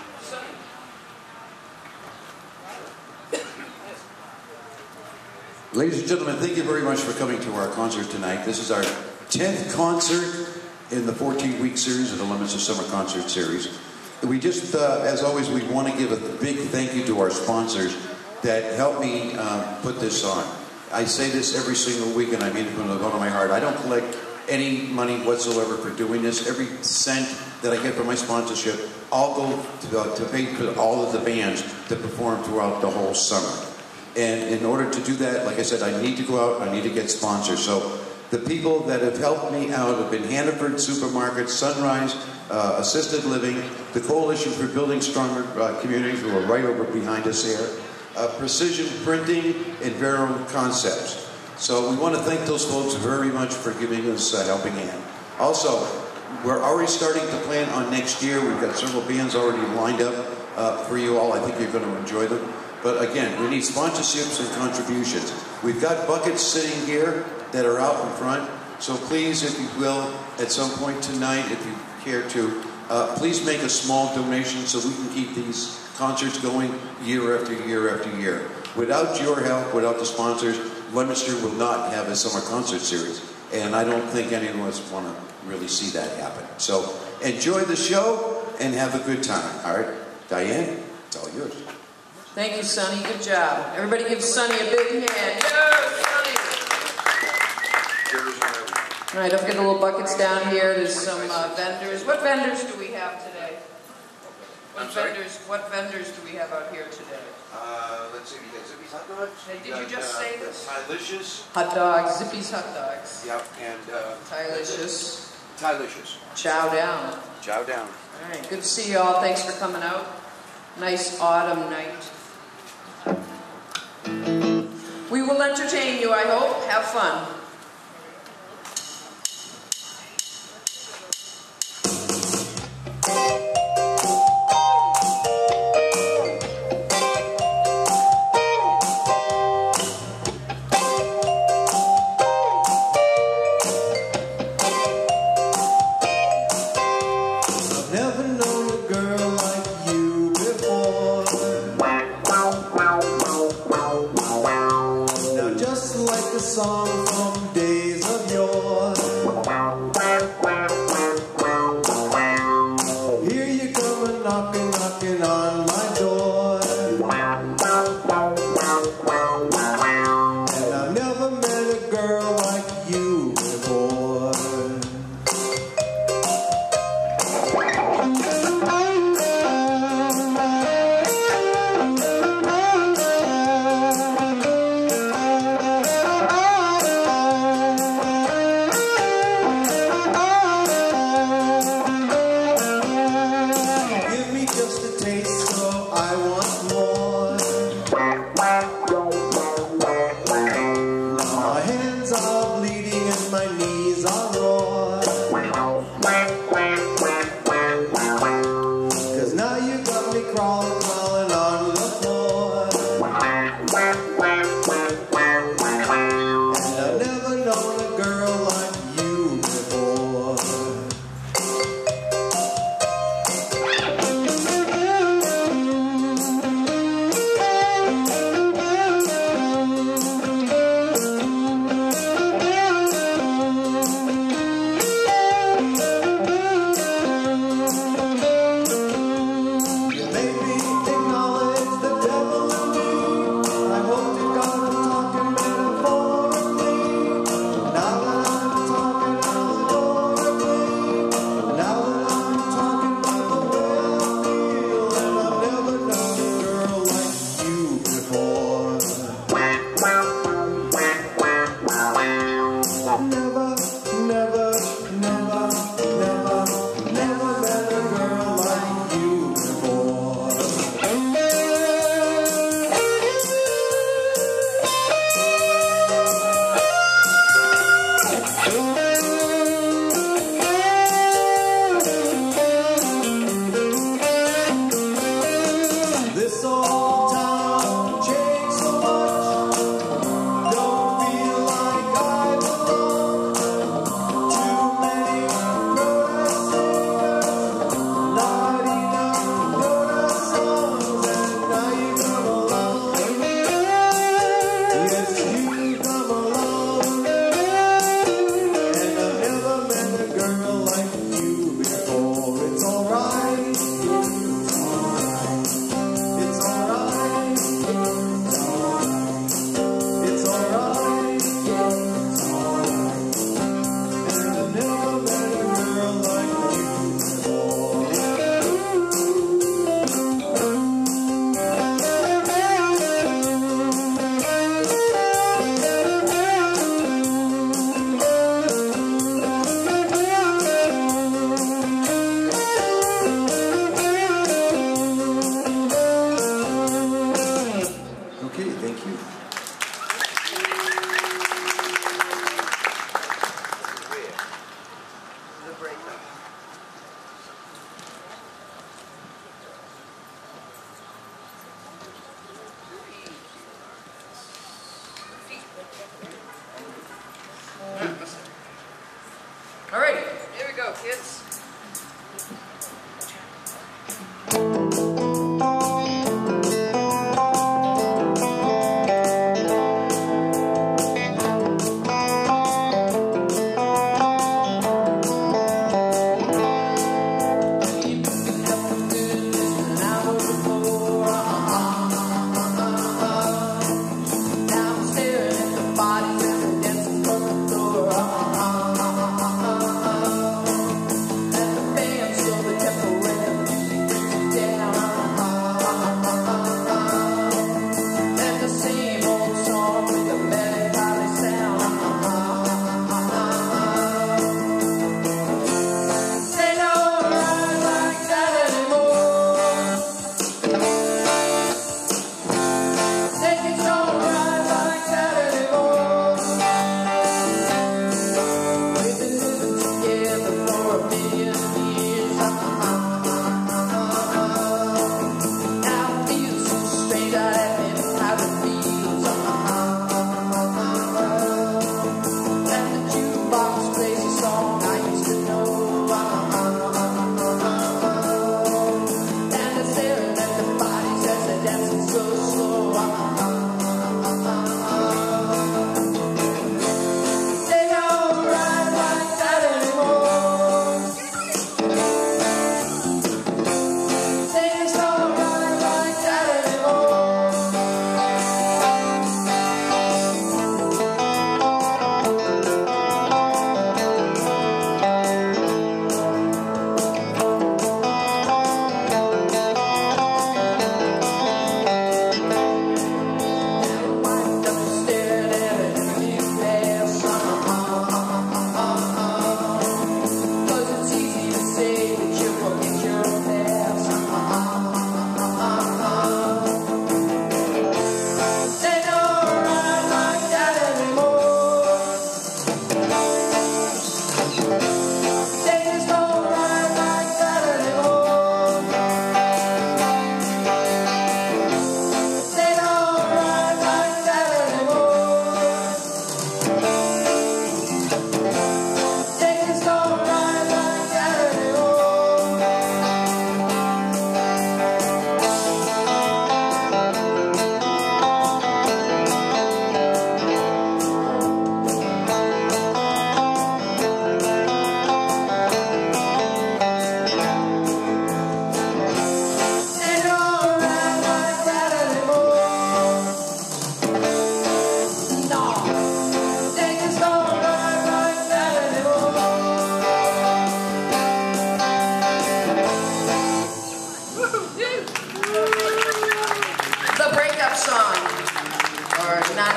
Ladies and gentlemen, thank you very much for coming to our concert tonight. This is our 10th concert in the 14-week series of the Leominster Summer Concert Series. We just, as always, we want to give a big thank you to our sponsors that helped me put this on. I say this every single week, and I mean it from the bottom of my heart. I don't collect any money whatsoever for doing this. Every cent that I get from my sponsorship, I'll go to pay for all of the bands that perform throughout the whole summer. And in order to do that, like I said, I need to go out, I need to get sponsors. So the people that have helped me out have been Hannaford Supermarket, Sunrise, Assisted Living, the Coalition for Building Stronger Communities, who are right over behind us here, Precision Printing, and Vero Concepts. So we want to thank those folks very much for giving us a helping hand. Also, we're already starting to plan on next year. We've got several bands already lined up for you all. I think you're going to enjoy them. But again, we need sponsorships and contributions. We've got buckets sitting here that are out in front. So please, if you will, at some point tonight, if you care to, please make a small donation so we can keep these concerts going year after year after year. Without your help, without the sponsors, Leominster will not have a summer concert series. And I don't think any of us want to really see that happen. So enjoy the show and have a good time. All right, Diane, it's all yours. Thank you, Sonny. Good job. Everybody give Sonny a big hand. Yo, Sonny! All right, I've got the little buckets down here. There's some vendors. What vendors do we have today? What vendors do we have out here today? Let's see, we got Zippy's Hot Dogs. Hey, did you just say this? Tylicious. Hot dogs, Zippy's Hot Dogs. Yep, and Tylicious. Tylicious. Chow down. Chow down. All right, good to see you all. Thanks for coming out. Nice autumn night. We will entertain you, I hope. Have fun.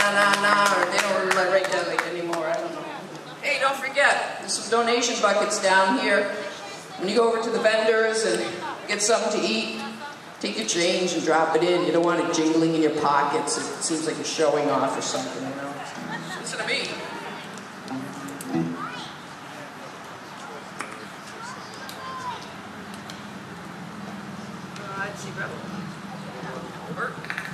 or they don't really write that like anymore, I don't know. Hey, don't forget, there's some donation buckets down here. When you go over to the vendors and get something to eat, take your change and drop it in. You don't want it jingling in your pockets. It seems like you're showing off or something, you know. Listen to me. Let's see, brother. Over.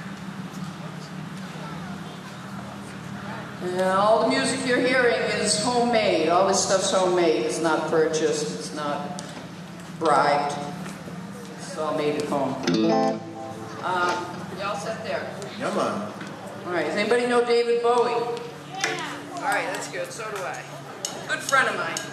Yeah, all the music you're hearing is homemade. All this stuff's homemade. It's not purchased. It's not bribed. It's all made at home. Y'all set there? Yeah, man. All right. Does anybody know David Bowie? Yeah. All right, that's good. So do I. Good friend of mine.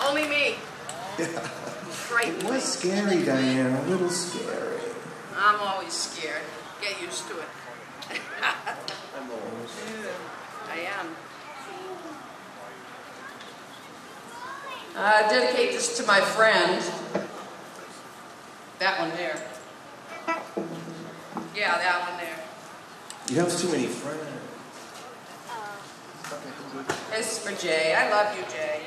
Only me. It was scary, Dianne, a little scary. I'm always scared. Get used to it. I'm always. I am. I dedicate this to my friend. That one there. Yeah, that one there. You have too many friends. This is for Jay. I love you, Jay.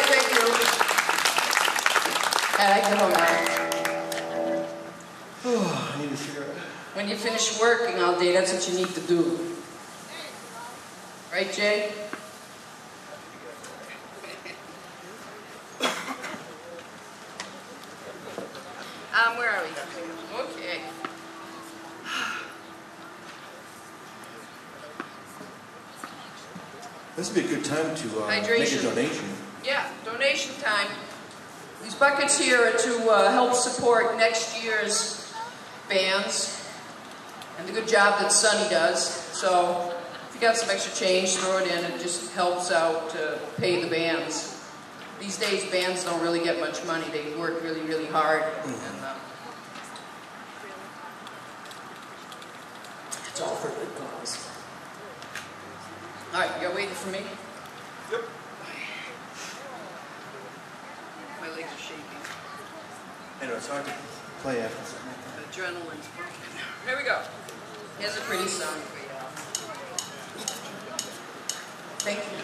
right, thank you. And I can home now. Oh, I need a cigarette. When you finish working all day, that's what you need to do. Right, Jay? Where are we? Okay. This would be a good time to make a Hydration. donation. Yeah, donation time. These buckets here are to help support next year's bands and the good job that Sonny does. So if you got some extra change, throw it in. It just helps out to pay the bands. These days, bands don't really get much money. They work really, really hard. And, it's all for a good cause. All right, you're waiting for me? Yep. My legs are shaking. I know, it's hard to play after something. Adrenaline's pumping. Here we go. Here's a pretty song for you. Thank you.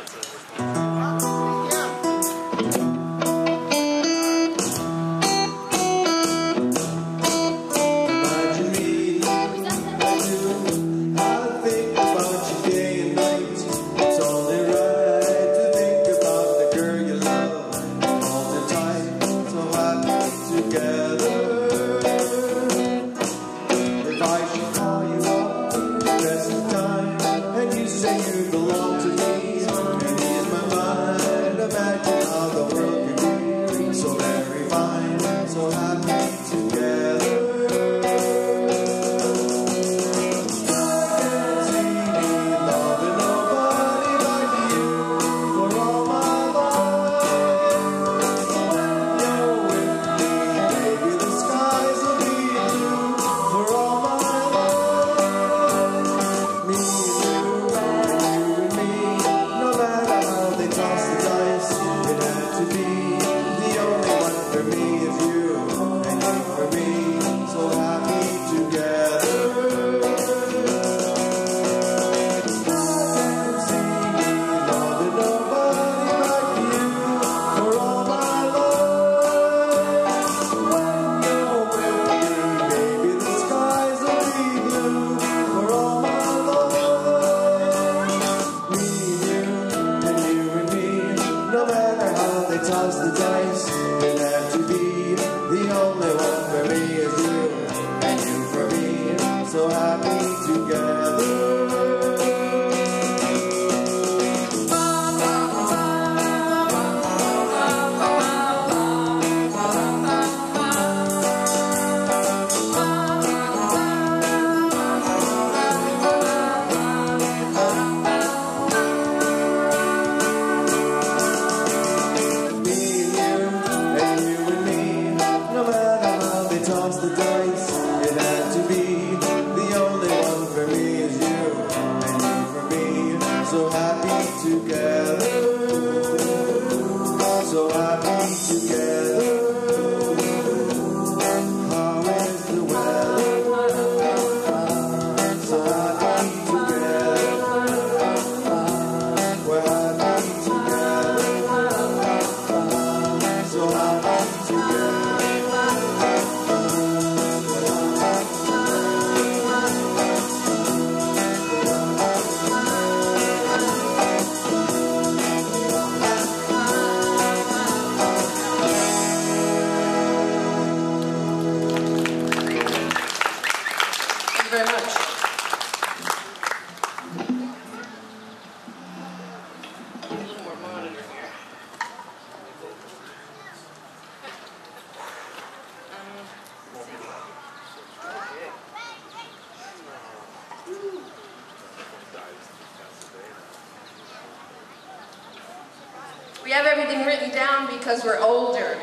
We have everything written down because we're older.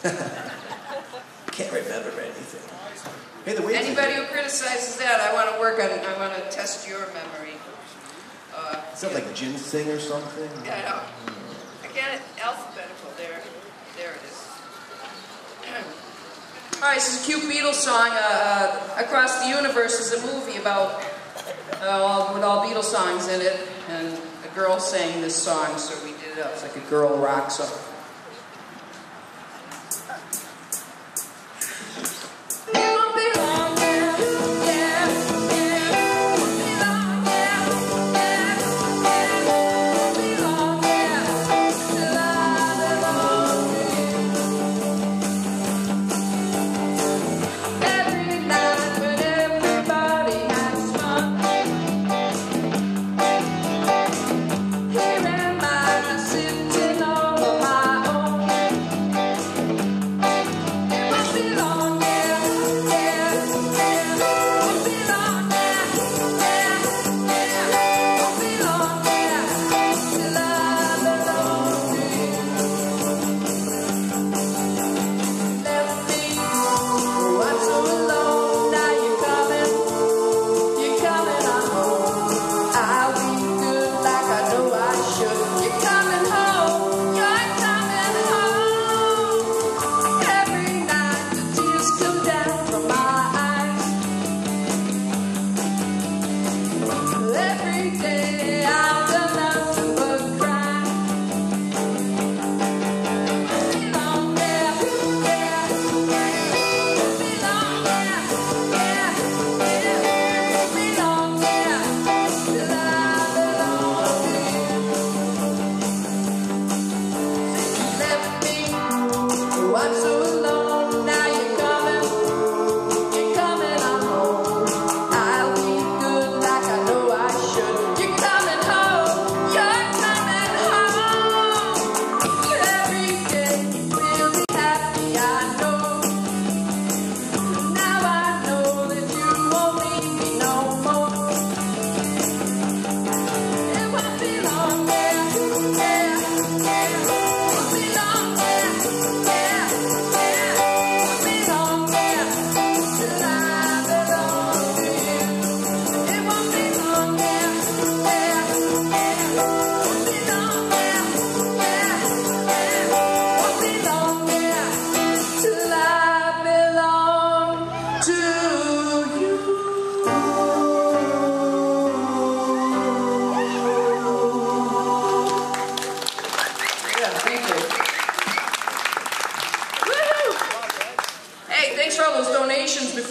Can't remember anything. Hey, the weights. Anybody who criticizes that, I want to work on. I want to test your memory. Is that like ginseng or something? Yeah, I know. I can't. Alphabetical. There it is. All right, this is a cute Beatles song. Across the Universe is a movie about with all Beatles songs in it, and a girl sang this song, so we did it up. It's like a girl rock song.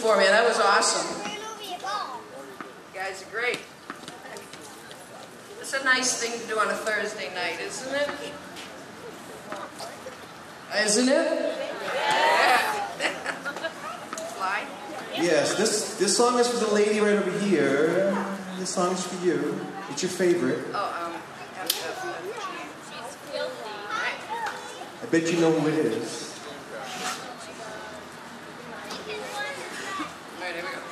for me. That was awesome. You guys are great. It's a nice thing to do on a Thursday night, isn't it? Isn't it? Yeah. Fly? Yes, this song is for the lady right over here. This song is for you. It's your favorite. Oh, I bet you know who it is. All right, here we go.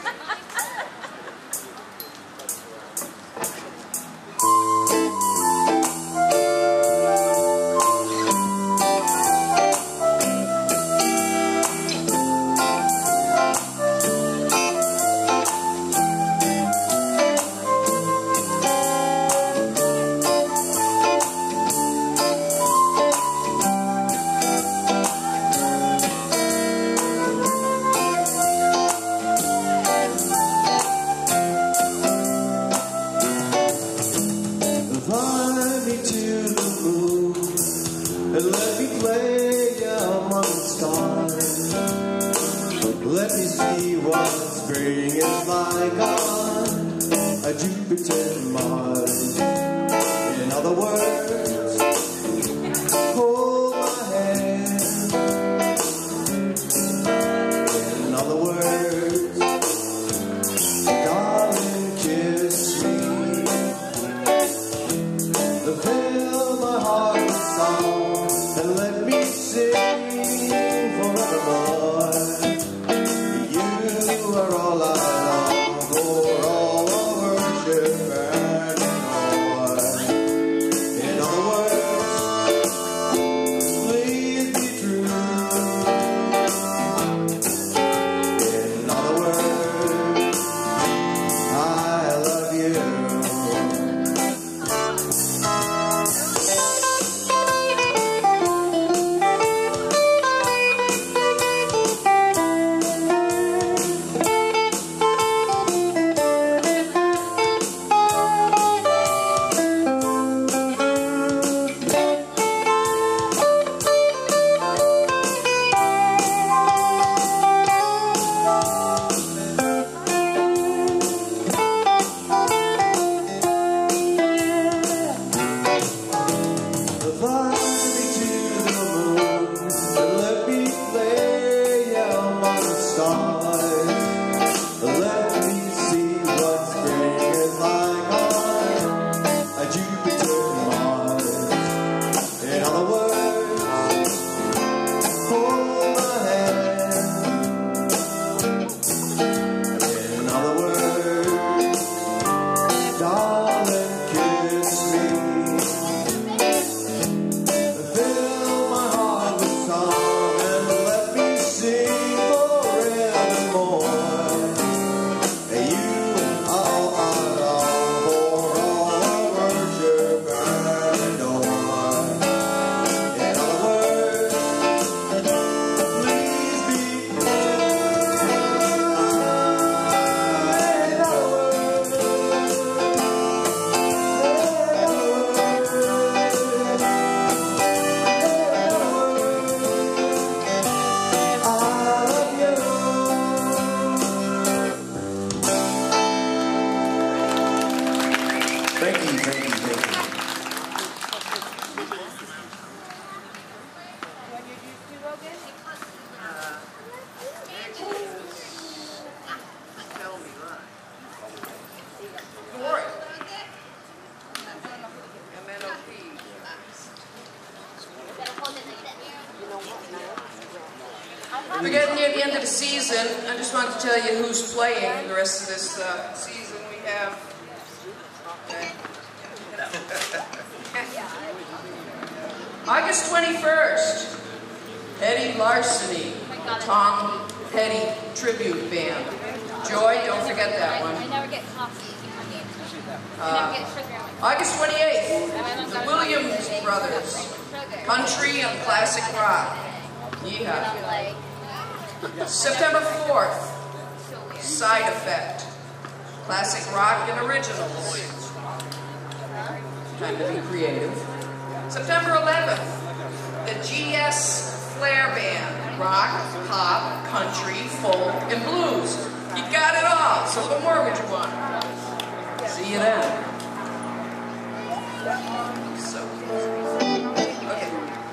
We're getting near the end of the season. I just want to tell you who's playing the rest of this season. We have August 21st, Eddie Larceny, Tom Petty Tribute Band. Joy, don't forget that one. I never get coffee. August 28th, the Williams Brothers, Country and Classic Rock. Yeehaw. September 4th, Side Effect, Classic Rock and Originals. Time to be creative. September 11th, the GS Flair Band, Rock, Pop, Country, full in blues. You got it all, so what more would you want? See you then. So, okay.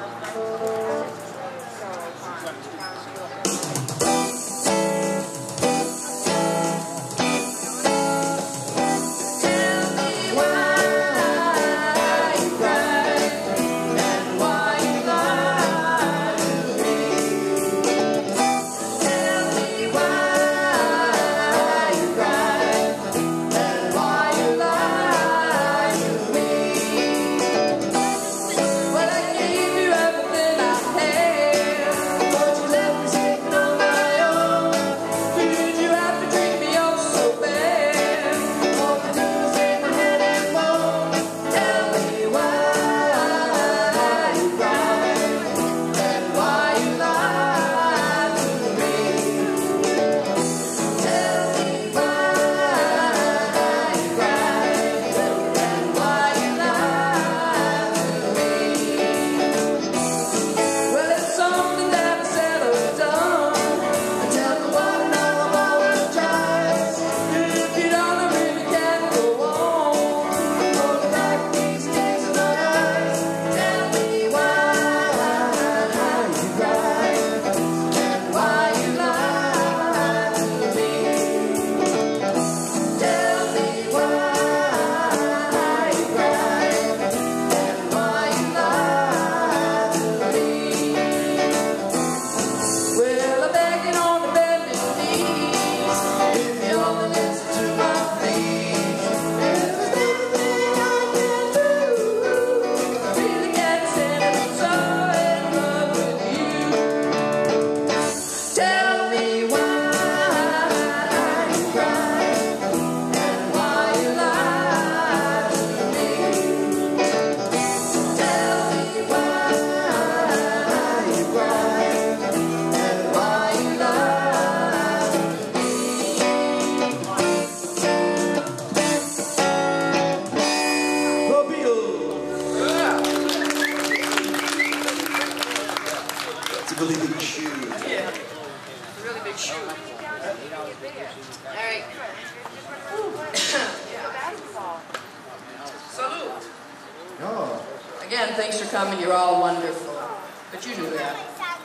Again, thanks for coming. You're all wonderful. But you knew that.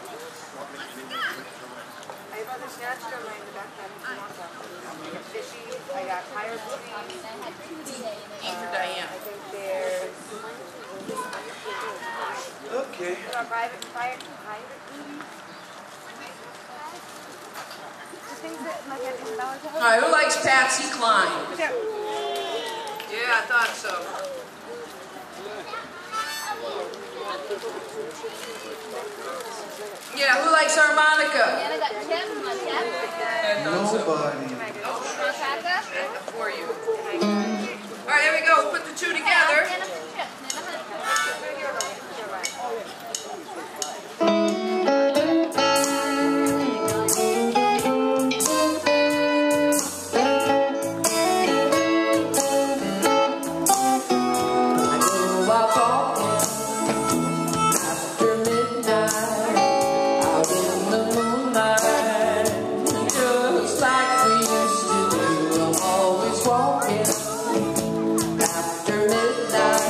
E for Diane. Okay. All right, who likes Patsy Cline? Yeah, I thought so. Yeah, who likes harmonica? Nobody. For you. All right, here we go. Put the two together. After midnight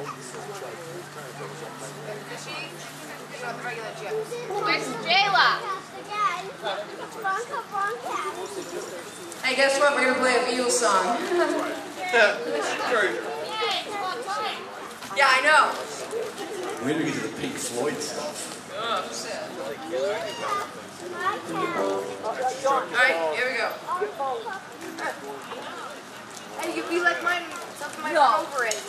Where's Jayla? Hey, guess what? We're going to play a Beatles song. Yeah, I know. Wait till we get to the Pink Floyd stuff. Alright, here we go. Hey, you be like mine, something might run over it.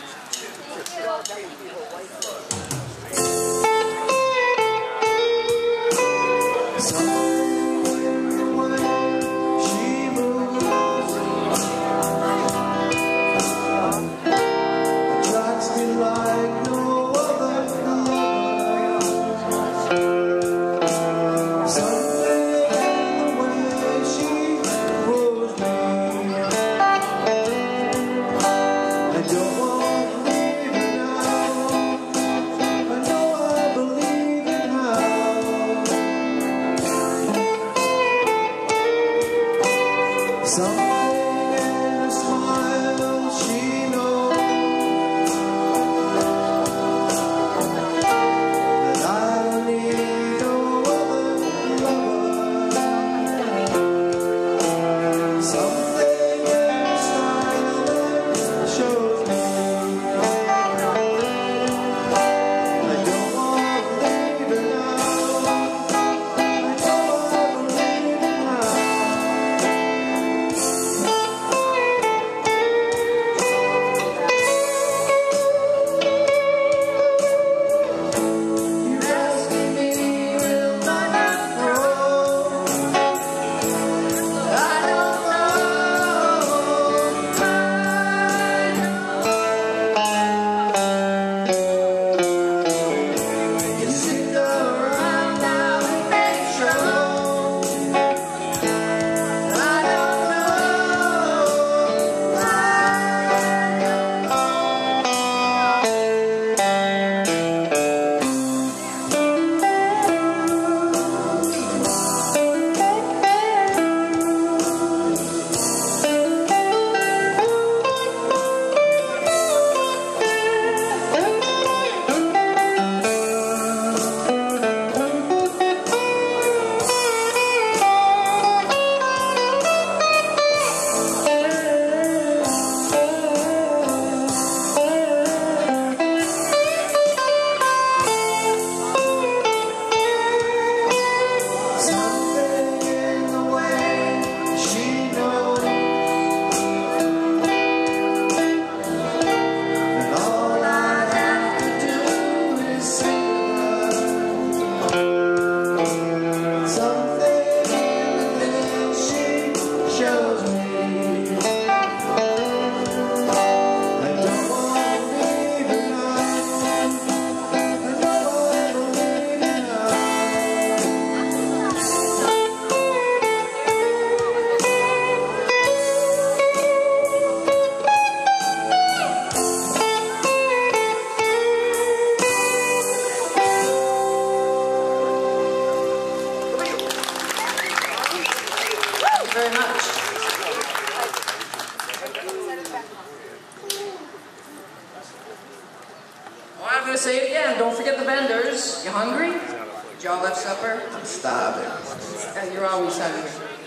I'm going to say it again. Don't forget the vendors. You hungry? Did y'all have supper? I'm starving. You're always hungry.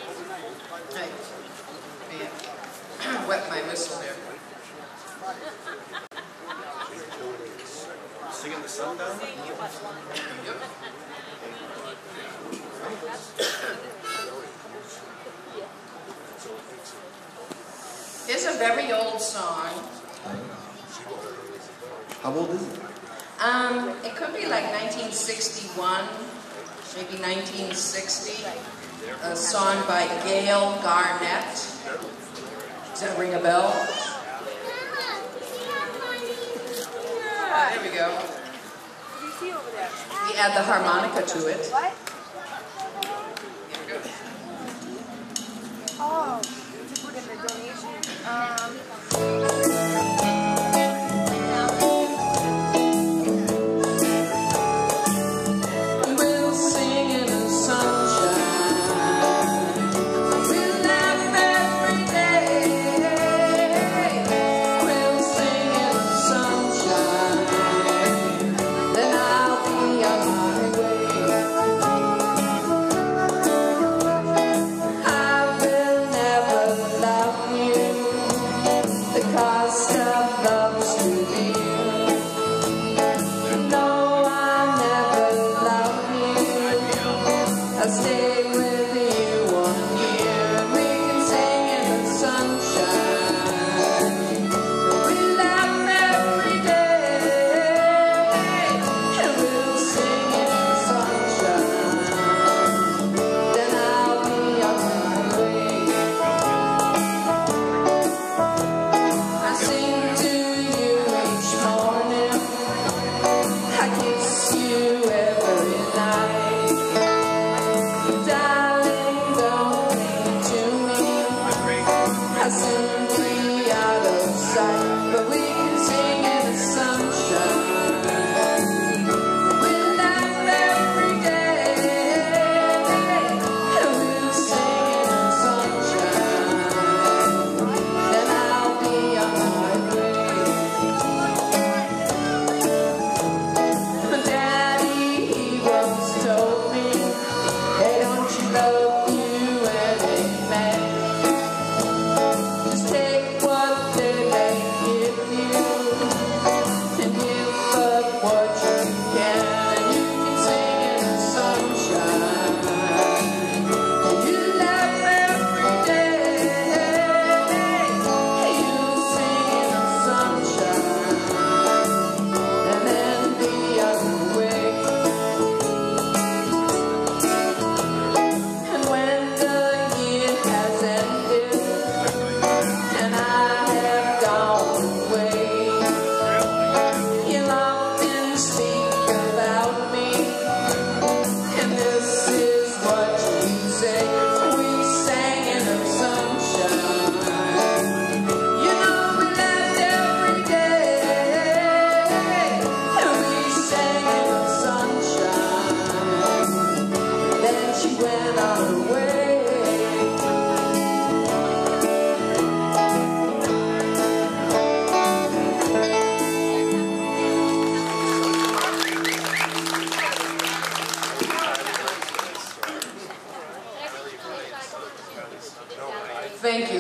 Hey. Yeah. Wet my whistle there. Singing the sun down? Yep. It's a very old song. How old is it? It could be like 1961, maybe 1960. A song by Gail Garnett. Does that ring a bell? There we go. What do you see over there? We add the harmonica to it. What? Oh, to put in the donation. We'll sing in the sunshine. We'll laugh every day. We'll sing in the sunshine.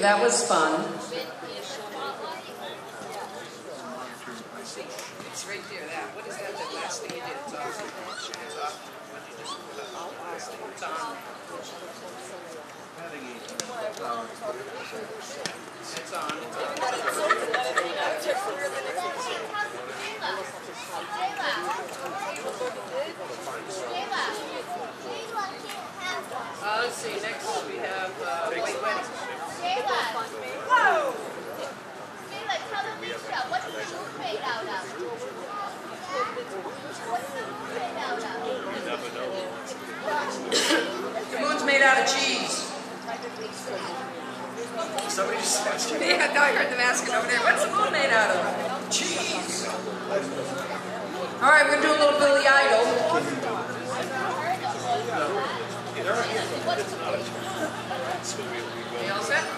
that was fun. It's right there, that. What is that, that last thing you did? It's off. It's off. It's on. It's on. Let's see, next we have White Wedding. Whoa! Tell the Misha, what's the moon made out of? What's the moon made out of? You never know. The moon's made out of cheese. Somebody just asked you. Yeah, no, I heard them asking over there, what's the moon made out of? Cheese. All right, we're going to do a little Billy Idol. You all set?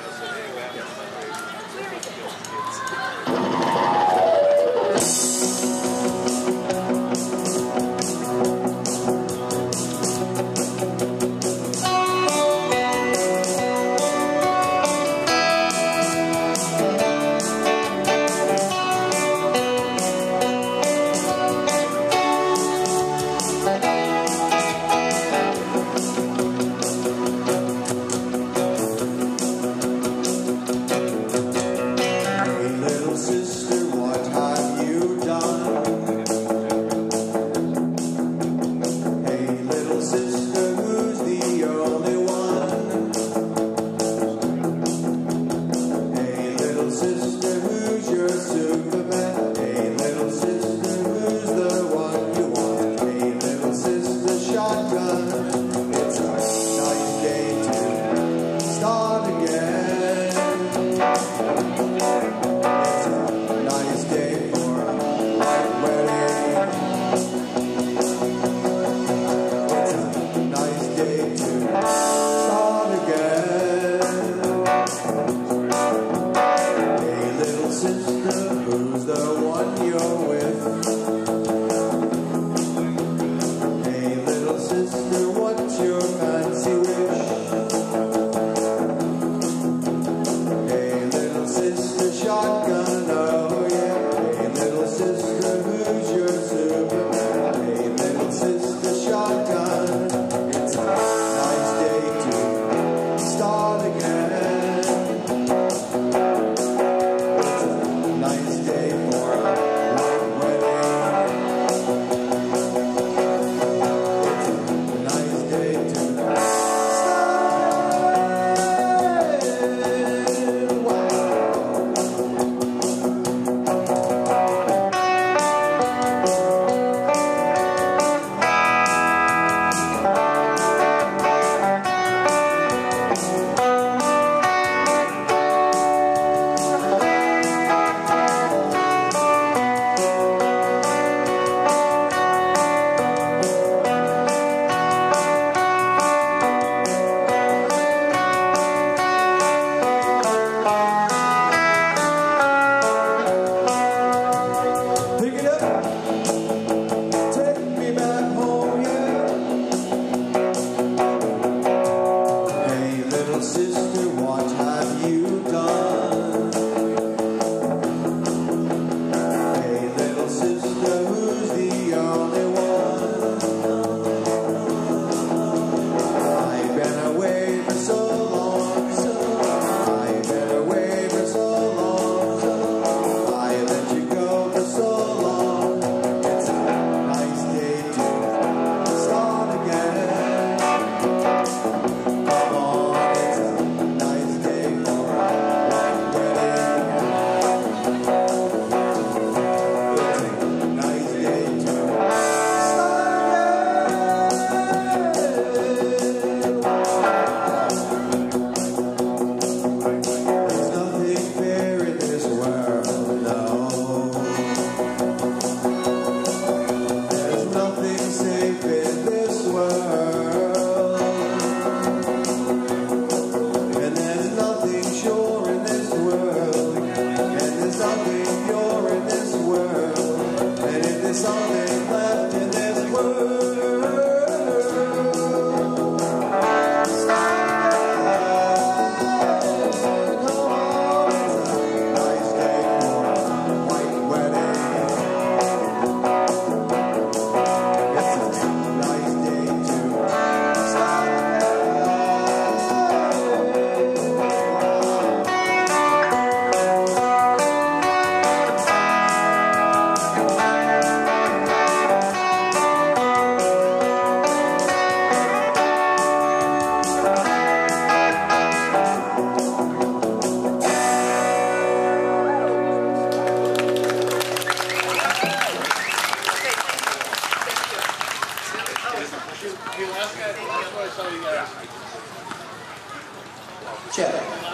Check.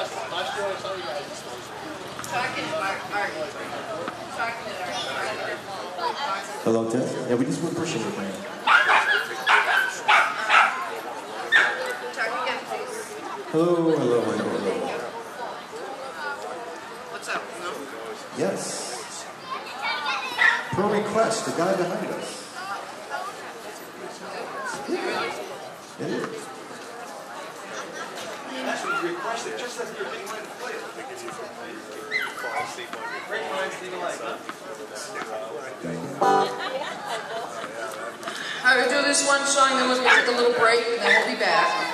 Hello, Tess. Yeah, we just were pushing it, man. Hello, hello, hello, hello. What's up? No? Yes. Per request, the guy behind us. It is. That's what you requested, just as you're getting ready to play it. Great minds think alike, huh? All right, we'll do this one song, then we'll take a little break, and then we'll be back.